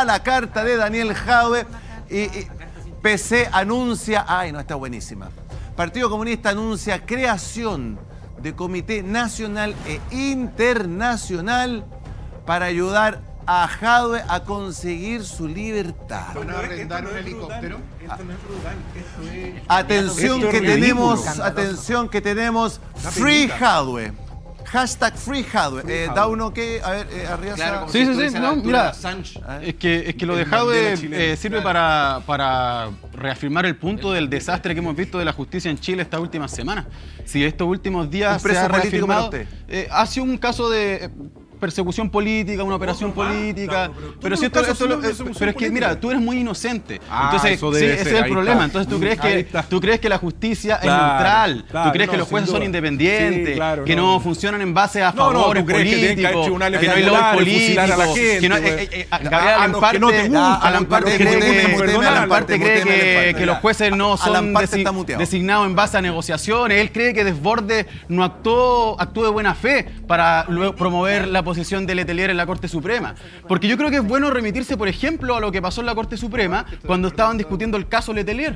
a la carta de Daniel Jadwe y PC anuncia... Ay, no, está buenísima. Partido Comunista anuncia creación de comité nacional e internacional para ayudar a Jadwe a conseguir su libertad. ¿Van a arrendar un helicóptero? Esto no es brutal, esto es... Atención Esto es que tenemos, ridículo. atención que tenemos Free Jadwe. Hashtag Free Jadwe. Da uno que, a ver, Arriaza. Claro, Sí, no, mira, Assange. es que lo de El Mandela Jadwe chileno. sirve para reafirmar el punto del desastre que hemos visto de la justicia en Chile estas últimas semanas. Si estos últimos días ¿Un se preso ha político para reafirmado, ha sido un caso de persecución política, una operación política, claro, pero todos si los casos son de pero persecución es que política. mira, tú eres muy inocente. Ah, Entonces, eso sí, debe ese ser, es el ahí problema. está. Entonces Ahí está. tú crees que la justicia Claro, es neutral, claro, tú crees que no, los jueces sin son duda. independientes, Sí, claro, que no funcionan en base a No, no, favores tú crees que tienen que haber políticos, tribunales que no hay populares, lobbies políticos, fusilar a la gente, que no, pues. Gabriel A los que no te gustan, Alan Parte a los que no te cree gustan, que Alan Alan Parte cree Parte, que los jueces no son Alan Parte está muteado. designados en base a negociaciones. Él cree que Desbordes no actuó de buena fe para luego promover la posición de Letelier en la Corte Suprema. Porque yo creo que es bueno remitirse, por ejemplo, a lo que pasó en la Corte Suprema cuando estaban discutiendo el caso Letelier.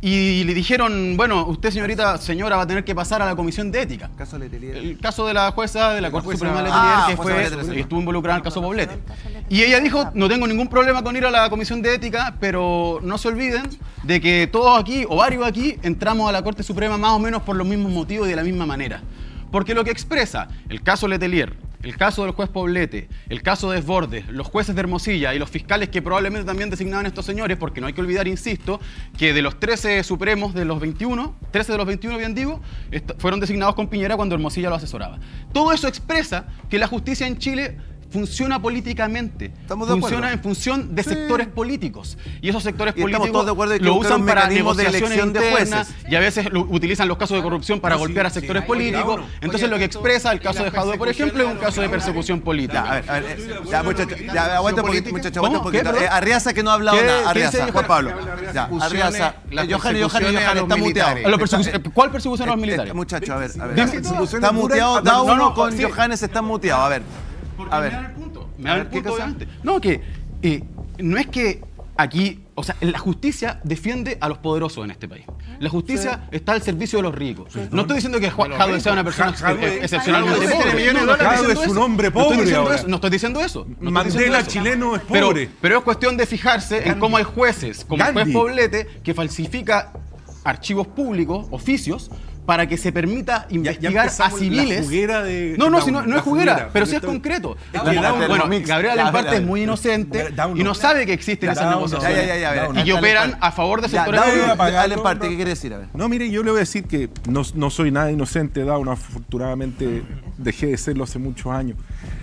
Y le dijeron, bueno, usted, señora, va a tener que pasar a la Comisión de Ética. Caso Letelier. El caso de la jueza de la Corte jueza- Suprema de Ah, Letelier, jueza Letelier. que estuvo involucrada en el caso Poblete. Y ella dijo, no tengo ningún problema con ir a la Comisión de Ética, pero no se olviden de que todos aquí, o varios aquí, entramos a la Corte Suprema más o menos por los mismos motivos y de la misma manera. Porque lo que expresa el caso Letelier, el caso del juez Poblete, el caso de Desbordes, los jueces de Hermosilla y los fiscales que probablemente también designaban a estos señores, porque no hay que olvidar, insisto, que de los 13 supremos de los 21, 13 de los 21, bien digo, fueron designados con Piñera cuando Hermosilla lo asesoraba. Todo eso expresa que la justicia en Chile funciona políticamente, Estamos de funciona acuerdo. en función de sectores políticos. Y esos sectores Y estamos políticos todos de acuerdo en que lo buscar usan un para mecanismo de negociaciones elección de internas jueces. y a veces utilizan los casos de corrupción para golpear a sectores políticos. Entonces lo que expresa el caso de Jadwe, por ejemplo, es un caso de persecución política. A ver, ya, muchachos, ya, aguanta un poquito, muchachos, aguanta un ¿Cómo? ¿Qué, poquito. perdón? Arriaza que no ha hablado ¿Qué- nada. qué Arriaza, dice Juan Pablo. Johannes? Ya, Las Arriaza. persecuciones Johannes a los está muteado. militares. ¿Cuál persecución a los militares? Muchachos, a ver. Dime. Está muteado, da No, uno no, con sí. Johannes, está muteado. A ver. Porque A me ver. dan el punto. Me A dan ver, el ¿qué punto, cosa? obviamente. No, que no es que aquí, o sea, la justicia defiende a los poderosos en este país. La justicia está al servicio de los ricos. No estoy diciendo que Jadwe sea una persona excepcionalmente Jadwe pobre. tiene millones de dólares. No estoy Jadwe diciendo es un eso. hombre No estoy pobre diciendo ahora. eso. No estoy diciendo eso. No estoy Mandela diciendo eso. chileno es pobre. Pero es cuestión de fijarse en cómo hay jueces, como el juez Gandhi. Poblete, que falsifica archivos públicos, oficios, para que se permita investigar a empezamos la civiles. juguera de No, Down, si no la es juguera, juguera, pero sí es porque concreto. Es que Down- Bueno, mix. Gabriel Ya, Alemparte a ver, es muy inocente Down y no no. sabe que existen Ya, esas Down no. negociaciones. Ya, a ver, Y que operan a favor de Ya, sectores Down, políticos. apagarlo, Alemparte, no. ¿qué quiere decir? A ver. No, mire, yo le voy a decir que no soy nada inocente, Down, afortunadamente dejé de serlo hace muchos años.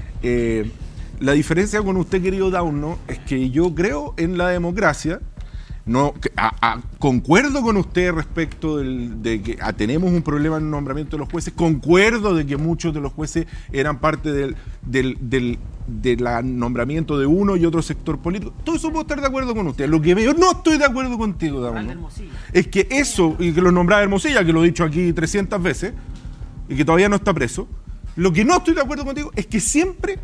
La diferencia con usted, querido Down, ¿no? Es que yo creo en la democracia. No, concuerdo con usted respecto de que tenemos un problema en el nombramiento de los jueces. Concuerdo de que muchos de los jueces eran parte del nombramiento de uno y otro sector político. Todo eso puedo estar de acuerdo con usted. Lo que veo, no estoy de acuerdo contigo, David, ¿no? Es que eso, y que lo nombraba Hermosilla, que lo he dicho aquí 300 veces, y que todavía no está preso. Lo que no estoy de acuerdo contigo es que siempre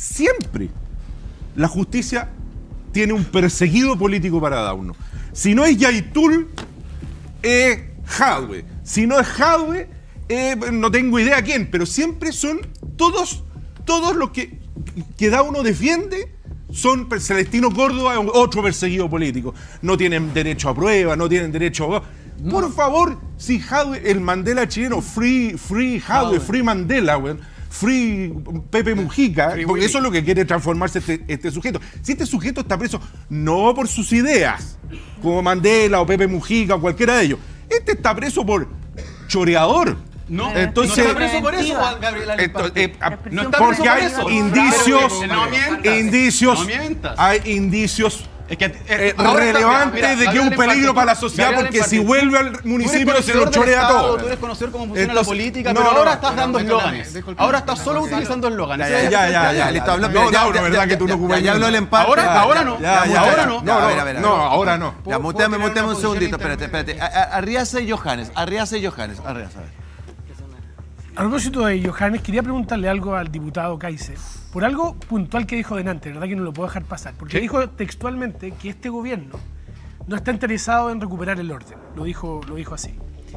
la justicia tiene un perseguido político para Dauno. Si no es Yaitul, es Jadwe. Si no es Jadwe, no tengo idea quién, pero siempre son todos los que Dauno defiende son Celestino Córdoba, otro perseguido político. No tienen derecho a prueba, no tienen derecho a... Por favor, si Jadwe, el Mandela chileno, free Jadwe, free Mandela, weón. Free Pepe Mujica, porque eso es lo que quiere transformarse este sujeto. Si este sujeto está preso no por sus ideas, como Mandela o Pepe Mujica o cualquiera de ellos, este está preso por choreador. No, entonces, no está preso por eso, Gabriel Alemparte. No está preso porque por hay eso. indicios, No mientas. hay indicios Es que, relevante de que es un peligro para la sociedad, porque si vuelve al municipio se lo chorea todo. Tú eres conocer cómo funciona la Entonces, política, no, pero ahora no, estás dando eslóganes. Ahora estás solo utilizando eslóganes. Ya, listo, habla. No, Dauro, ¿verdad que tú no ocupas Ya habló el empate. Ahora no. Ahora no. No, ahora no. Ya, muteame un segundito, espérate. Arriaza y Johannes. Arriaza. A ver. A propósito de Johannes, quería preguntarle algo al diputado Kaiser. Por algo puntual que dijo delante, ¿verdad? Que no lo puedo dejar pasar. Porque dijo textualmente que este gobierno no está interesado en recuperar el orden. Lo dijo así.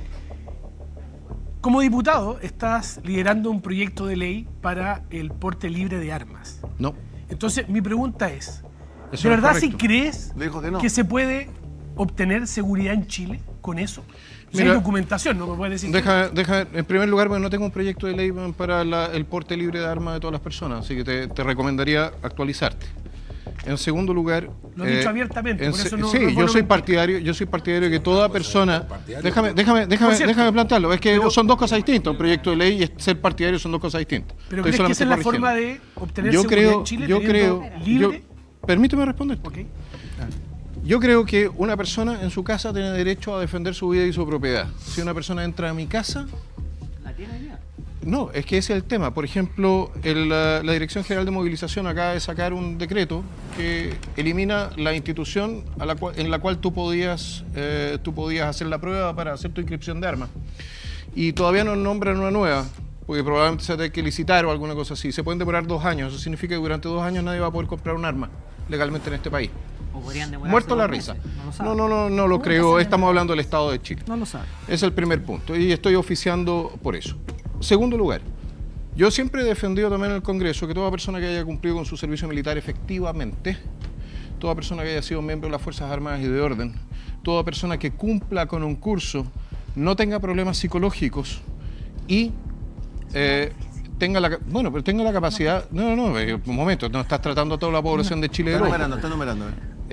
Como diputado, estás liderando un proyecto de ley para el porte libre de armas. No. Entonces, mi pregunta es, Eso ¿de no es verdad si correcto. crees Dijo que no. que se puede obtener seguridad en Chile con eso? Si Mira, hay documentación, no me puedes decir. Deja, en primer lugar, porque no tengo un proyecto de ley para el porte libre de armas de todas las personas, así que te recomendaría actualizarte. En segundo lugar, Lo he dicho abiertamente, por eso no. sí, no es yo bueno soy mentir. partidario de que toda persona. Déjame Por cierto, plantearlo. Es que pero- son dos cosas distintas. Un proyecto de ley y ser partidario son dos cosas distintas. Pero Estoy ¿crees que esa es la solamente forma corrigiendo. de obtener Yo seguridad creo, en Chile? yo teniendo creo, libre. permíteme responder. Ok. Yo creo que una persona en su casa tiene derecho a defender su vida y su propiedad. Si una persona entra a mi casa, ¿La tiene ya? no, es que ese es el tema. Por ejemplo, la Dirección General de Movilización acaba de sacar un decreto que elimina la institución en la cual tú podías hacer la prueba para hacer tu inscripción de armas. Y todavía no nombran una nueva, porque probablemente se tenga que licitar o alguna cosa así. Se pueden demorar 2 años. Eso significa que durante 2 años nadie va a poder comprar un arma legalmente en este país. ¿O podrían demorarse Muerto la 2 risa. meses? No lo sabe. No lo creo. Estamos hablando del Estado de Chile. No lo sabe. Es el primer punto y estoy oficiando por eso. Segundo lugar, yo siempre he defendido también en el Congreso que toda persona que haya cumplido con su servicio militar efectivamente, toda persona que haya sido miembro de las Fuerzas Armadas y de Orden, toda persona que cumpla con un curso, no tenga problemas psicológicos y tenga la capacidad... un momento, no estás tratando a toda la población de Chile de Está loco. numerando.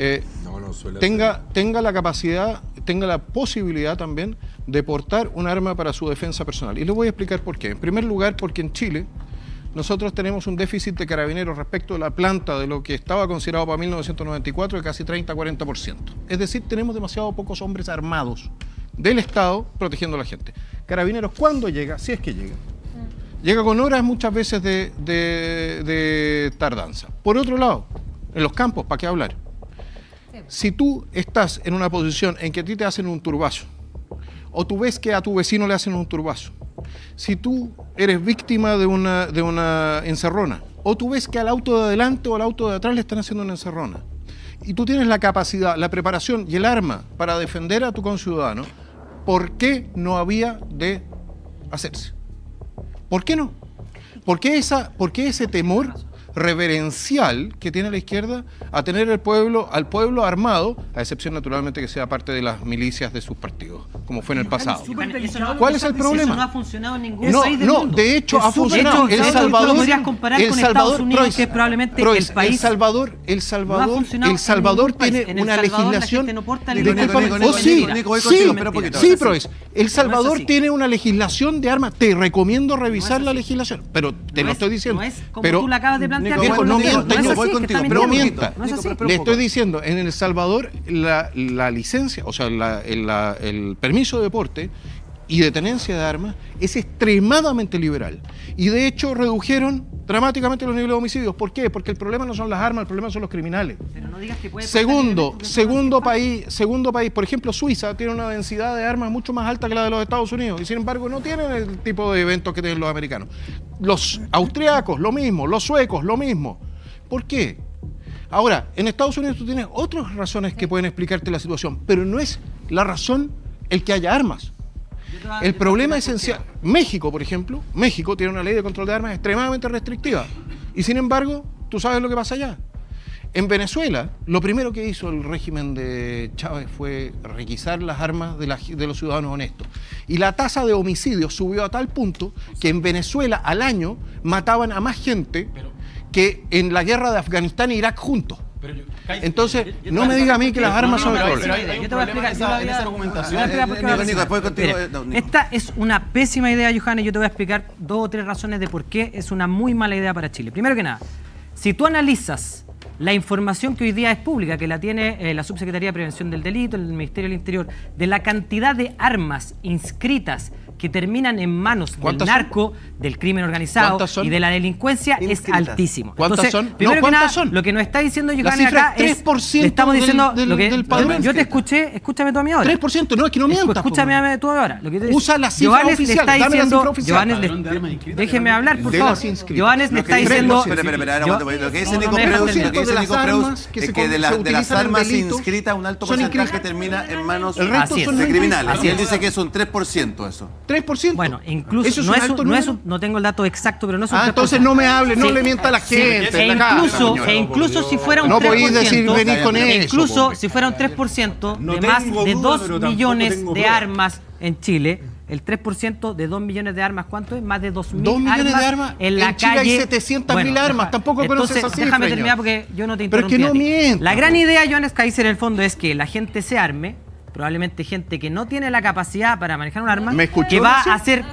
Tenga la capacidad, tenga la posibilidad también de portar un arma para su defensa personal. Y les voy a explicar por qué. En primer lugar, porque en Chile nosotros tenemos un déficit de carabineros respecto de la planta de lo que estaba considerado para 1994 de casi 30-40%. Es decir, tenemos demasiado pocos hombres armados del Estado protegiendo a la gente. Carabineros, ¿cuándo llega? Si es que llega. Llega con horas muchas veces de tardanza. Por otro lado, en los campos, ¿para qué hablar? Si tú estás en una posición en que a ti te hacen un turbazo, o tú ves que a tu vecino le hacen un turbazo, si tú eres víctima de una encerrona, o tú ves que al auto de adelante o al auto de atrás le están haciendo una encerrona, y tú tienes la capacidad, la preparación y el arma para defender a tu conciudadano, ¿por qué no había de hacerse? ¿Por qué no? ¿Por qué ese temor reverencial que tiene la izquierda a tener al pueblo armado, a excepción naturalmente que sea parte de las milicias de sus partidos, como fue en el pasado? ¿Cuál es el problema? Eso no ha funcionado en ningún No, país del no, mundo. de hecho Es ha súper funcionado. complicado. El Salvador, Lo podrías comparar con Estados Unidos, que es probablemente el país. El Salvador funcionado en Salvador ningún país. tiene En El una Salvador la legislación. gente no porta Nico, ningún Nico, arma. Nico, sí, Nico, voy sí, contigo, espera un poquito. sí, Proes. El Salvador así. tiene una legislación de armas. Te recomiendo revisar la así. legislación. Pero te No lo es- estoy diciendo. No es como pero tú la acabas de plantear. Nico, Nico, no no mientas, es así, Nico, que voy está contigo, mintiendo. no mienta. No es así. Le estoy diciendo, en El Salvador la licencia, o sea, el permiso de porte y de tenencia de armas es extremadamente liberal. Y de hecho redujeron dramáticamente los niveles de homicidios. ¿Por qué? Porque el problema no son las armas, el problema son los criminales. Pero no digas que puede Segundo portar país, por ejemplo, Suiza tiene una densidad de armas mucho más alta que la de los Estados Unidos y sin embargo no tienen el tipo de eventos que tienen los americanos. Los austriacos, lo mismo, los suecos, lo mismo. ¿Por qué? Ahora, en Estados Unidos tú tienes otras razones que pueden explicarte la situación, pero no es la razón el que haya armas. El problema esencial, México, por ejemplo, México tiene una ley de control de armas extremadamente restrictiva y sin embargo, tú sabes lo que pasa allá. En Venezuela, lo primero que hizo el régimen de Chávez fue requisar las armas de los ciudadanos honestos. Y la tasa de homicidios subió a tal punto que en Venezuela al año mataban a más gente que en la guerra de Afganistán e Irak juntos. Entonces, no me diga a mí que las armas son el problema. Yo te voy a explicar. En esa argumentación. Nico, después contigo. Nico. Esta es una pésima idea, Johannes. Yo te voy a explicar 2 o 3 razones de por qué es una muy mala idea para Chile. Primero que nada, si tú analizas la información que hoy día es pública, que la tiene la Subsecretaría de Prevención del Delito, el Ministerio del Interior, de la cantidad de armas inscritas que terminan en manos del ¿Cuántas narco, del crimen organizado ¿Cuántas son? y de la delincuencia es Inscritas. altísimo. ¿Cuántas Entonces, son? primero No, que nada, ¿cuántas son? lo que nos está diciendo La Giovanni cifra acá es es 3% le estamos diciendo del- lo que del padrón. yo te escuché, escúchame tú a mí ahora. 3%, no, es que no mientas. Escúchame tú ahora. Lo que te Usa la cifra Johannes oficial, le está dame la diciendo, cifra oficial. Johannes Padrón de armas inscritas, déjeme hablar, por de favor. las inscritas. Johannes le Lo que está dice- diciendo. Espera, aguanta, lo que dice no, Nico no me dejas Preus, terminar. lo que dice de las Nico Preus armas que es se que de las utilizan en armas delitos inscritas un alto son porcentaje inscritas. termina en manos El resto Así es. son de no criminales. Así Y él es. dice que es un 3% eso. 3%. Bueno, incluso ¿Eso es no, un es alto un, no, es número? un- no tengo el dato exacto, pero no es un 3%. Entonces no me hable, no Sí. le mienta a la Sí, gente. en la casa, señora. incluso si fuera un No 3%, podéis decir venir con eso, incluso hombre. si fuera un 3% No de más tengo de duda, 2 pero tampoco millones tengo de prueba. armas en Chile, el 3% de 2 millones de armas, ¿cuánto es? Más de 2.000 2 millones de armas. en la En Chile hay calle. 700.000 armas, tampoco conoces entonces, esa cifra, déjame señor. terminar porque yo no te Pero es interrumpí. que no a ti. mienta, La gran po. idea, Johannes Kaiser, en el fondo es que la gente se arme, probablemente gente que no tiene la capacidad para manejar un arma, ¿Me escuchó, que va Lucio?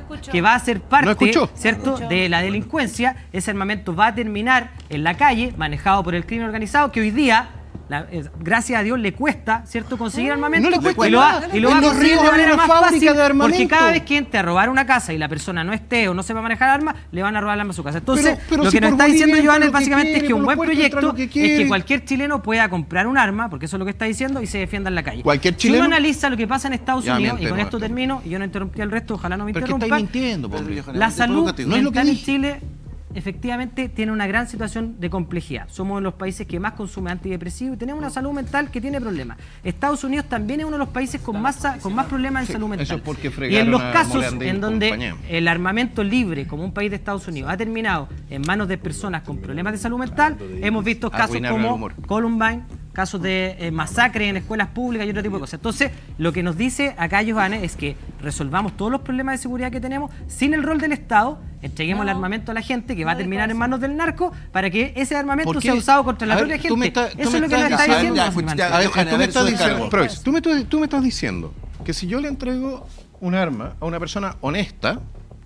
a ser parte, ¿No escuchó? ¿cierto?, de la delincuencia. Ese armamento va a terminar en la calle, manejado por el crimen organizado, que hoy día, gracias a Dios, le cuesta, ¿cierto?, conseguir armamento. No le cuesta y lo va, nada. y lo va En a Los conseguir Ríos de hay manera una más fábrica fácil, de armamento. porque cada vez que entre a robar una casa y la persona no esté o no sepa manejar armas, le van a robar el arma a su casa. Entonces, Pero lo si que nos por está Bolivia diciendo entra Johannes lo que básicamente es quiere, que un por buen los puertos entra proyecto lo que es que quiere. cualquier chileno pueda comprar un arma, porque eso es lo que está diciendo, y se defienda en la calle. ¿Cualquier Si chileno? uno analiza lo que pasa en Estados Ya Unidos, y miente, con no, esto termino, y yo no interrumpí al resto, ojalá no me Pero es que interrumpan. estáis mintiendo, pobre. La salud No es lo que mental en dije. Chile efectivamente tiene una gran situación de complejidad. Somos uno de los países que más consume antidepresivos y tenemos una salud mental que tiene problemas. Estados Unidos también es uno de los países con más problemas en salud mental. eso es porque Y fregaron en los a casos Morandé y en donde compañía. el armamento libre, como un país de Estados Unidos, ha terminado en manos de personas con problemas de salud mental, hemos visto casos Arruinaron el como humor. Columbine, casos de masacre en escuelas públicas y otro tipo de cosas. Entonces, lo que nos dice acá Johannes es que resolvamos todos los problemas de seguridad que tenemos sin el rol del Estado, entreguemos el armamento a la gente que va a terminar en manos del narco para que ese armamento ¿Por qué? sea usado contra la A ver, propia tú me gente. estás- tú Eso me es lo que nos estás está diciendo- diciendo. Ya, básicamente. ya, A ver, Johannes, tú me a ver, estás su diciendo, descargo. Provis, tú me estás diciendo que si yo le entrego un arma a una persona honesta,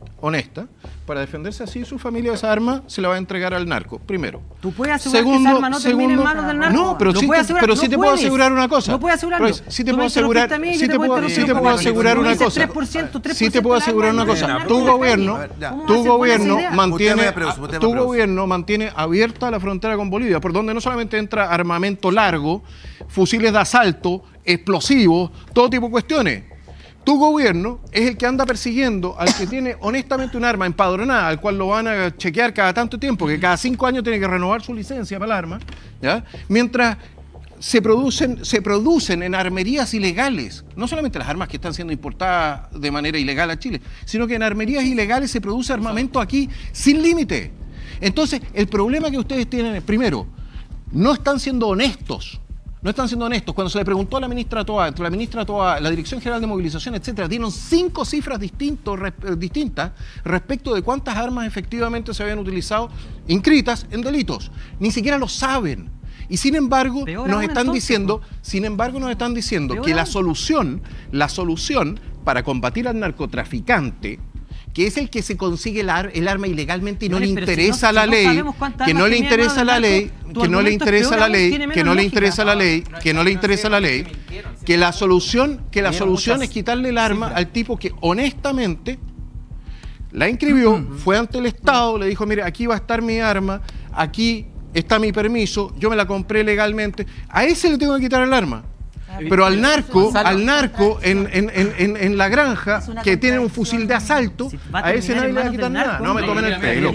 para defenderse así su familia, esa arma se la va a entregar al narco, primero. ¿Tú puedes asegurar que esa arma no termine en manos del narco? No, pero ¿Lo sí puedes te, asegurar? pero No sí te puedo puedes. asegurar una cosa. No puedes asegurarlo. Provis, sí te Tú puedo me asegurar, interrumpiste a mí, sí yo te puedo interrumpir asegurar cuando una dices cosa. 3%, Sí te puedo asegurar una cosa. Tu gobierno, tu gobierno mantiene abierta la frontera con Bolivia, por donde no solamente entra armamento largo, fusiles de asalto, explosivos, todo tipo de cuestiones. Tu gobierno es el que anda persiguiendo al que tiene honestamente un arma empadronada, al cual lo van a chequear cada tanto tiempo, que cada 5 años tiene que renovar su licencia para el arma, ¿ya? Mientras se producen en armerías ilegales, no solamente las armas que están siendo importadas de manera ilegal a Chile, sino que en armerías ilegales se produce armamento aquí sin límite. Entonces, el problema que ustedes tienen es, primero, no están siendo honestos. No están siendo honestos. Cuando se le preguntó a la ministra Toa, la Dirección General de Movilización, etcétera, dieron 5 cifras distintas respecto de cuántas armas efectivamente se habían utilizado inscritas en delitos. Ni siquiera lo saben. Y sin embargo, nos están diciendo que la solución para combatir al narcotraficante, que es el que se consigue el arma ilegalmente y no le interesa la ley, que no le interesa la ley, que no le interesa la ley, que no le interesa la ley, que no le interesa la ley, que la solución es quitarle el arma al tipo que honestamente la inscribió, fue ante el Estado, le dijo, mire, aquí va a estar mi arma, aquí está mi permiso, yo me la compré legalmente, a ese le tengo que quitar el arma. Pero al narco en la granja, que tiene un fusil de asalto, a ese nadie le va a quitar nada. No me tomen el pelo.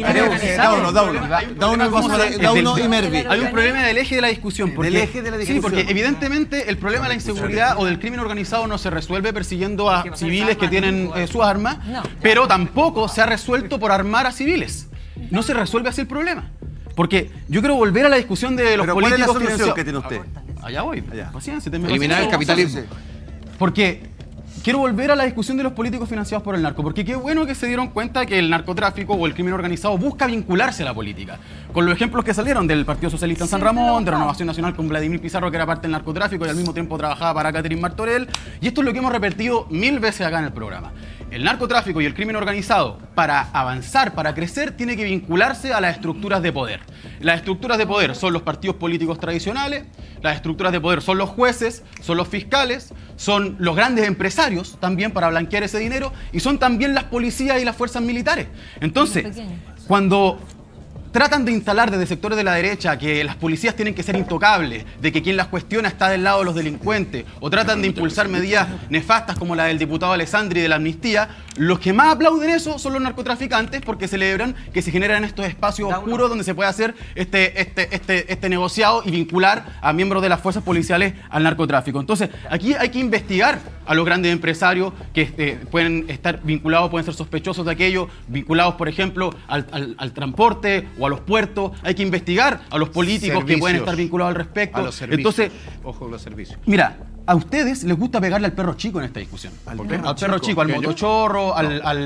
Dauno y Mervi. Hay un problema del eje de la discusión. Del eje de la discusión. Sí, porque evidentemente el problema de la inseguridad o del crimen organizado no se resuelve persiguiendo a civiles que tienen sus armas, pero tampoco se ha resuelto por armar a civiles. No se resuelve así el problema. Porque yo quiero volver a la discusión de los Pero ¿cuál es la políticos solución financiados. que tiene usted? Allá voy. Allá. Paciencia, Eliminar el capitalismo. Porque quiero volver a la discusión de los políticos financiados por el narco, porque qué bueno que se dieron cuenta que el narcotráfico o el crimen organizado busca vincularse a la política. Con los ejemplos que salieron del Partido Socialista en San Ramón, de Renovación Nacional con Vladimir Pizarro, que era parte del narcotráfico y al mismo tiempo trabajaba para Catherine Martorell. Y esto es lo que hemos repetido 1000 veces acá en el programa. El narcotráfico y el crimen organizado, para avanzar, para crecer, tiene que vincularse a las estructuras de poder. las estructuras de poder son los partidos políticos tradicionales, las estructuras de poder son los jueces, son los fiscales, son los grandes empresarios también para blanquear ese dinero y son también las policías y las fuerzas militares. Entonces, cuando tratan de instalar desde sectores de la derecha que las policías tienen que ser intocables, de que quien las cuestiona está del lado de los delincuentes, o tratan de impulsar medidas nefastas como la del diputado Alessandri de la amnistía, los que más aplauden eso son los narcotraficantes porque celebran que se generan estos espacios oscuros donde se puede hacer este negociado y vincular a miembros de las fuerzas policiales al narcotráfico. Entonces, aquí hay que investigar a los grandes empresarios que pueden estar vinculados, pueden ser sospechosos de aquello, vinculados, por ejemplo, al transporte o a los puertos. Hay que investigar a los políticos que pueden estar vinculados al respecto. A los servicios. Entonces, ojo, los servicios. mira, a ustedes les gusta pegarle al perro chico en esta discusión. Al perro chico, al motochorro,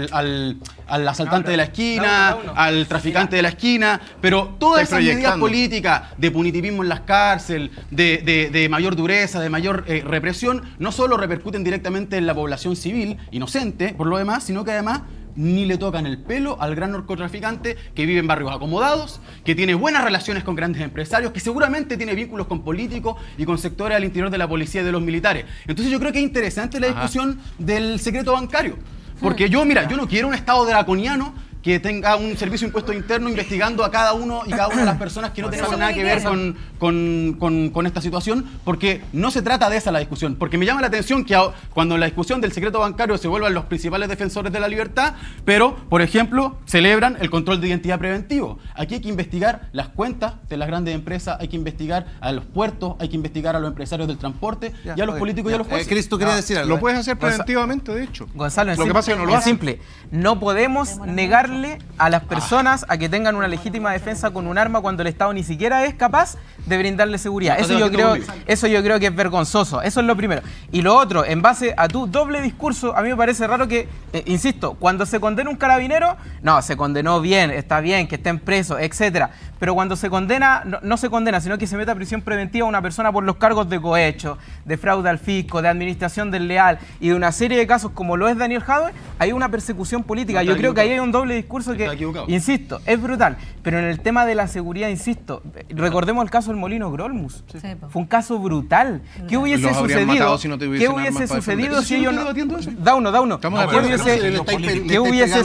al asaltante de la esquina, al traficante de la esquina, pero todas esas medidas políticas de punitivismo en las cárceles, de mayor dureza, de mayor represión, no solo repercuten directamente en la población civil, inocente, por lo demás, sino que además ni le tocan el pelo al gran narcotraficante que vive en barrios acomodados, que tiene buenas relaciones con grandes empresarios, que seguramente tiene vínculos con políticos y con sectores al interior de la policía y de los militares. Entonces yo creo que es interesante la discusión del secreto bancario. Porque yo no quiero un Estado draconiano que tenga un servicio de impuestos internos investigando a cada uno y cada una de las personas que no tengan nada que ver con esta situación, porque no se trata de esa la discusión. Porque me llama la atención que cuando la discusión del secreto bancario se vuelvan los principales defensores de la libertad, pero, por ejemplo, celebran el control de identidad preventivo. Aquí hay que investigar las cuentas de las grandes empresas, hay que investigar a los puertos, hay que investigar a los empresarios del transporte y a los políticos y a los jueces. Cris, tú querías decir algo. Lo puedes hacer preventivamente, de hecho. Gonzalo, Lo que pasa es que no lo es hace. simple. No podemos negarle a las personas a que tengan una legítima defensa con un arma cuando el Estado ni siquiera es capaz de brindarle seguridad. Eso yo creo que es vergonzoso. Eso es lo primero. Y lo otro, en base a tu doble discurso, a mí me parece raro que, insisto, cuando se condena un carabinero, no, se condenó bien, está bien, que estén presos, etcétera. Pero cuando se condena, no se condena, sino que se mete a prisión preventiva a una persona por los cargos de cohecho, de fraude al fisco, de administración desleal y de una serie de casos como lo es Daniel Jadwe, hay una persecución política. Yo creo que ahí hay un doble discurso que, insisto, es brutal. Pero en el tema de la seguridad, insisto, recordemos el caso del Molino Grolmus. Sí. Fue un caso brutal. ¿Qué hubiese sucedido si, ¿qué hubiese sucedido si ellos no... Dauno. ¿Qué hubiese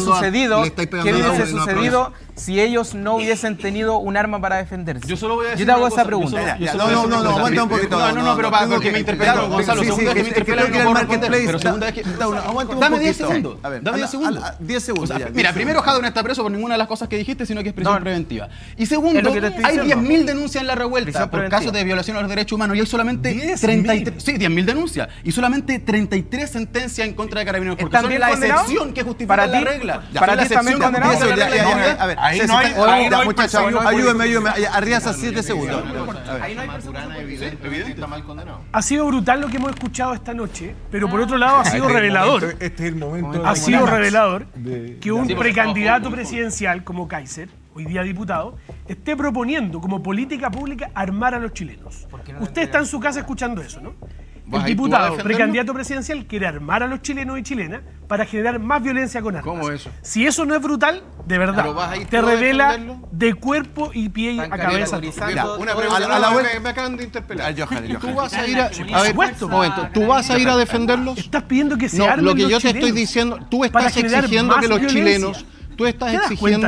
sucedido si ellos no hubiesen tenido un arma para defenderse? Yo solo voy a decir te hago esa pregunta. No, aguanta un poquito. No, pero porque me interpelaron, Gonzalo. Segunda vez que me interpelaron, no puedo responder. Pero segunda vez que... Dame 10 segundos. Dame 10 segundos. 10 segundos. Mira, primero Jadwe no está preso por ninguna de las cosas que dijiste, sino que es prisión preventiva. Y segundo, hay 10.000 denuncias en la revuelta por casos de violación a los derechos humanos y hay solamente 33... Sí, 10.000 denuncias. Y solamente 33 sentencias en contra de Carabineros. Porque son la excepción que justifica la regla. ¿Para ti también condenado? A ver, ahí no hay... Muchachos, ayúdenme. Arriaza, 7 segundos. Ahí no hay Maturana evidente está mal condenado. Ha sido brutal lo que hemos escuchado esta noche, pero por otro lado ha sido revelador. Este es el momento. Ha sido revelador que un precandidato presidencial como Kaiser, hoy día diputado, esté proponiendo como política pública armar a los chilenos. Usted está en su casa escuchando eso, ¿no? El diputado, precandidato presidencial, quiere armar a los chilenos y chilenas para generar más violencia con armas. ¿Cómo eso? Si eso no es brutal, de verdad, te revela de cuerpo y pie a cabeza. Una pregunta, me acaban de interpelar. ¿Tú vas a ir a... A ver, un momento, ¿tú vas a ir a defenderlos? Estás pidiendo que se armen lo que los yo te chilenos estoy diciendo, tú estás exigiendo que los chilenos... Tú estás exigiendo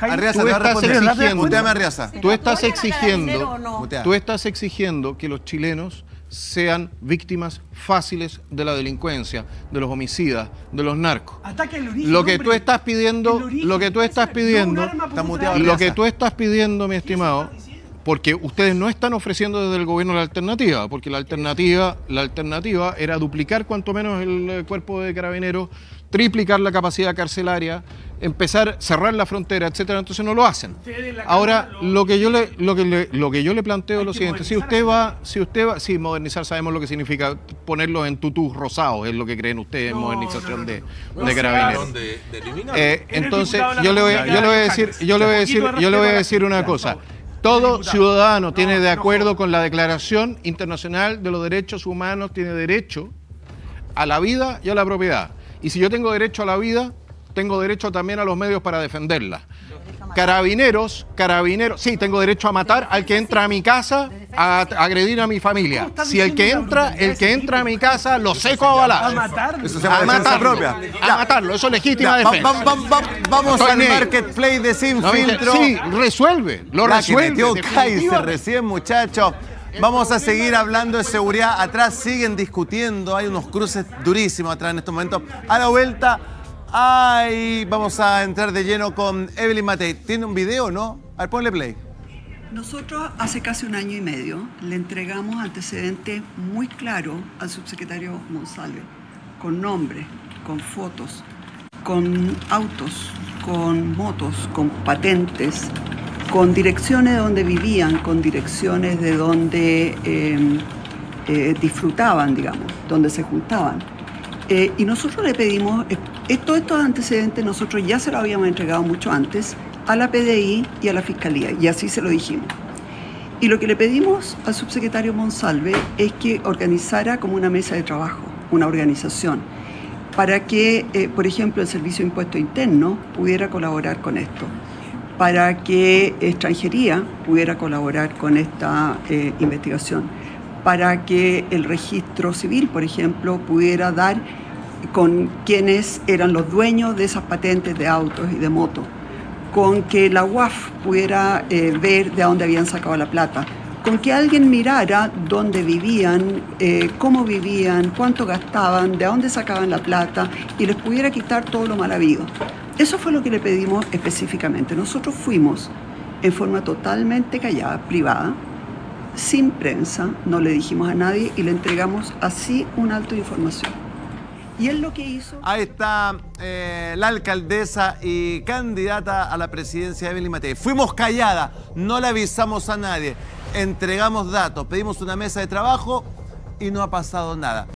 que los chilenos sean víctimas fáciles de la delincuencia, de los homicidas, de los narcos. Lo que tú estás pidiendo, mi estimado, porque ustedes no están ofreciendo desde el gobierno la alternativa, porque la alternativa era duplicar cuanto menos el cuerpo de carabineros, triplicar la capacidad carcelaria, empezar, cerrar la frontera, etcétera. Entonces no lo hacen. Ahora, lo que yo le planteo es lo siguiente: si usted va, sí, modernizar, sabemos lo que significa ponerlos en tutús rosados, es lo que creen ustedes en modernización de carabineros. Entonces, yo le voy a decir una cosa. Todo ciudadano tiene, de acuerdo con la Declaración Internacional de los Derechos Humanos, tiene derecho a la vida y a la propiedad. Y si yo tengo derecho a la vida, tengo derecho también a los medios para defenderla. Carabineros, sí, tengo derecho a matar al que entra a mi casa a agredir a mi familia. Si el que entra a mi casa lo seco a balazos. A matar. Eso se llama defensa propia. A matarlo, eso es legítima defensa. Vamos Estoy al bien. marketplace de Sin Filtro. Sí, resuelve, lo La que resuelve. metió Kaiser definitivamente. recién, muchachos. Vamos a seguir hablando de seguridad. Atrás siguen discutiendo. Hay unos cruces durísimos atrás en estos momentos. A la vuelta, vamos a entrar de lleno con Evelyn Matei. ¿Tiene un video, no? A ver, ponle play. Nosotros hace casi 1 año y medio le entregamos antecedentes muy claros al subsecretario Monsalve, con nombres, con fotos, con autos, con motos, con patentes, con direcciones de donde vivían, con direcciones de donde disfrutaban, digamos, donde se juntaban. Y nosotros le pedimos, todos estos antecedentes nosotros ya se los habíamos entregado mucho antes a la PDI y a la Fiscalía, y así se lo dijimos. Y lo que le pedimos al subsecretario Monsalve es que organizara como una mesa de trabajo, una organización, para que, por ejemplo, el Servicio de Impuesto Interno pudiera colaborar con esto, para que Extranjería pudiera colaborar con esta investigación, para que el Registro Civil, por ejemplo, pudiera dar con quienes eran los dueños de esas patentes de autos y de motos, con que la UAF pudiera ver de dónde habían sacado la plata, con que alguien mirara dónde vivían, cómo vivían, cuánto gastaban, de dónde sacaban la plata y les pudiera quitar todo lo mal habido. Eso fue lo que le pedimos específicamente. Nosotros fuimos en forma totalmente callada, privada, sin prensa, no le dijimos a nadie y le entregamos así un alto de información. Y él lo que hizo... Ahí está la alcaldesa y candidata a la presidencia, Evelyn Matei. Fuimos callada, no le avisamos a nadie, entregamos datos, pedimos una mesa de trabajo y no ha pasado nada.